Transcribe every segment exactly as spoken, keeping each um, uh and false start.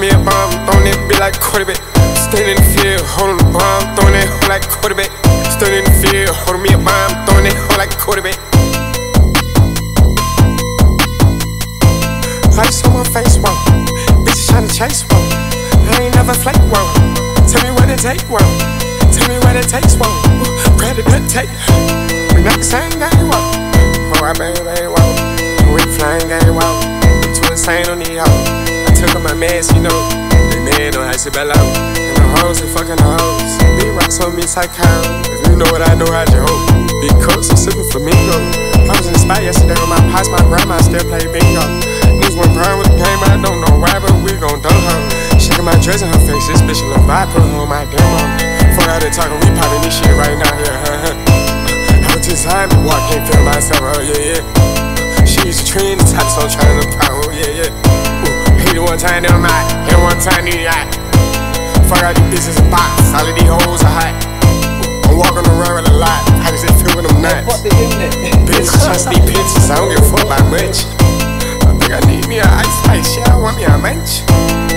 me a bomb, throwing that bitch like quarterback. Standing in the field, holding the bomb, throwing that hoe like quarterback. Standing in the field, holding me a bomb, throwing that hoe like quarterback. Ice on my face, whoa. Bitches tryna chase, whoa. I ain't never flake, whoa. Tell me what it take, whoa. Tell me what it takes, whoa. Grab the good take. We not the same game, whoa. Oh, I baby, whoa. We flying game, whoa. I'm too insane on these hoes. I took on my meds, you know. They mad on icy bellow. And the hoes, they fucking the hoes. Big rocks on me, psycho. If you know what I know, how'd you hope? Big cups, I'm sipping flamingo. I was inspired yesterday with my pops, my grandma still play bingo. Niggas went proud with the game, I don't know why, but we gon' dunk her. Shaking my dress in her face, this bitch a little vibe, put her on my demo. Fuck out there talking, we poppin' this shit right now, yeah, huh, huh. I was too tired to walk, can't feel myself, oh yeah, yeah. She used to train the type, so I'm trying to power, oh yeah, yeah. Ooh, hate it one time, never mind, hate one time, need yacht. Fuck out these bitches in box, all of these hoes are hot. Ooh, I'm walking around with a lot, how does it feel when I'm nuts? Bitches trust these pictures, I don't give a fuck about much. I need me a ice spice, yeah, I want me a munch.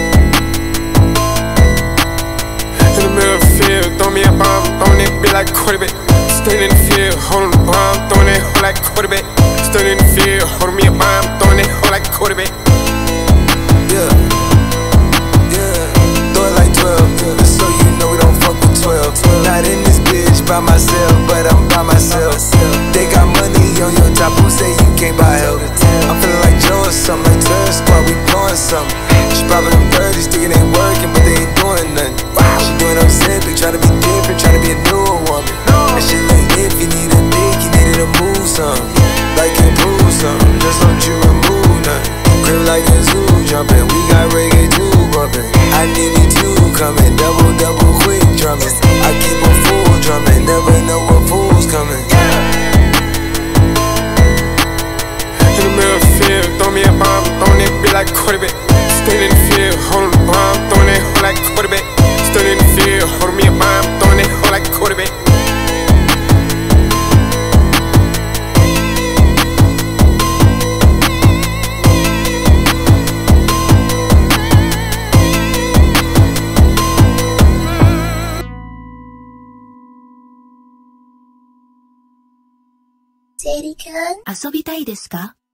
In the middle of the field, throw me a bomb, throwing that bitch like quarterback. Standing in the field, holding the bomb, throwing that hoe like quarterback. Standing in the field, holding me a bomb, throwing that hoe like quarterback. Yeah, yeah, throw it like twelve, just so you know we don't fuck with twelve. Not in this bitch by myself, but I'm by myself. They got money on your top, who say you can't buy help? I'm feeling like Joe or something, like Terror Squad, we blowing something. She poppin' them thirties, thinking they working, but they ain't doing nothing. She doing them Olympic, tryna be different, tryna be a newer woman. That shit look if you need a dick, you needed to move something. Like improve something, just don't you remove nothing. Crib like a zoo jumping, we got reggae too bumping. I need me two coming, double, double quick drumming. I keep a fool drumming, never know what fool's coming. In the middle of the field, throw me a bomb, throwing that bitch like quarterback. Standing in the field, holding the bomb, throwing that hoe like quarterback. Standing in the field, holding me a bomb, throwing that hoe like quarterback. ジェリ君、遊びたいですか？